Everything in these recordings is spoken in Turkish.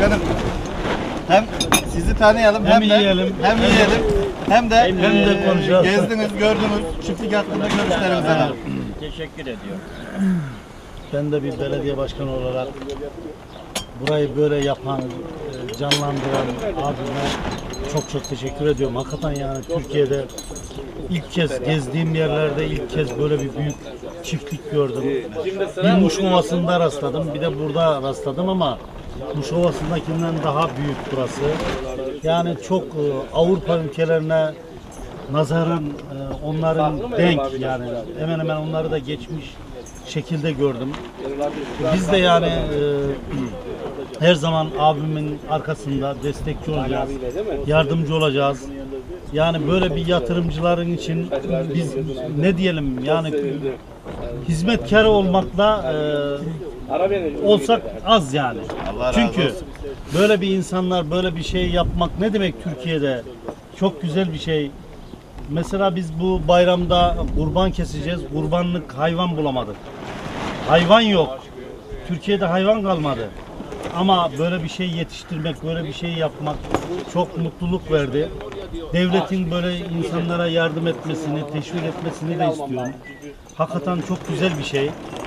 Başkanım, hem sizi tanıyalım Hem hem de yiyelim. hem de konuşalım. gezdiniz, gördünüz. Çiftlik hakkında görüşlerinizi alalım. Teşekkür ediyorum. Ben de bir belediye başkanı olarak burayı böyle yapan, canlandıran abime çok teşekkür ediyorum. Hakikaten yani Türkiye'de ilk kez gezdiğim yerlerde ilk kez böyle bir büyük çiftlik gördüm. Bir Muş Ovası'nda rastladım, bir de burada rastladım ama Muş Ovası'ndakinden daha büyük burası. Yani çok Avrupa ülkelerine nazaran onların denk yani hemen hemen onları da geçmiş şekilde gördüm. Biz de yani her zaman abimin arkasında destekçi olacağız, yardımcı olacağız. Yani böyle bir yatırımcıların için biz ne diyelim yani hizmetkar olmakla olsak az yani. Allah razı Çünkü olsun. böyle bir insanlar böyle bir şey yapmak ne demek Türkiye'de? Çok güzel bir şey. Mesela biz bu bayramda kurban keseceğiz. Kurbanlık hayvan bulamadık. Hayvan yok. Türkiye'de hayvan kalmadı. Ama böyle bir şey yetiştirmek, böyle bir şey yapmak çok mutluluk verdi. Devletin böyle insanlara yardım etmesini, teşvik etmesini de istiyorum. Hakikaten çok güzel bir şey.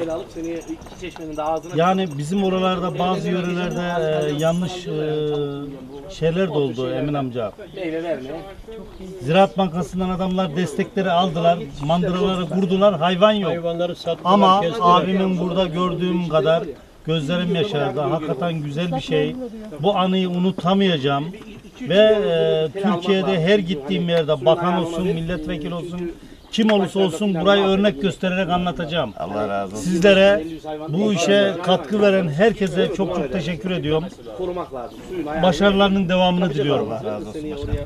Yani bizim oralarda bazı yörelerde yanlış şeyler de oldu Emin amca. Ziraat Bankası'ndan adamlar destekleri aldılar, mandıraları kurdular, hayvan yok. Ama abimin burada gördüğüm kadar gözlerim yaşardı. Hakikaten güzel bir şey. Bu anıyı unutamayacağım. Ve Türkiye'de her gittiğim yerde bakan olsun, milletvekili olsun, kim olursa olsun burayı örnek göstererek anlatacağım. Allah razı olsun. Sizlere bu işe katkı veren herkese çok teşekkür ediyorum. Başarılarının devamını diliyorum. Allah razı olsun başkanım.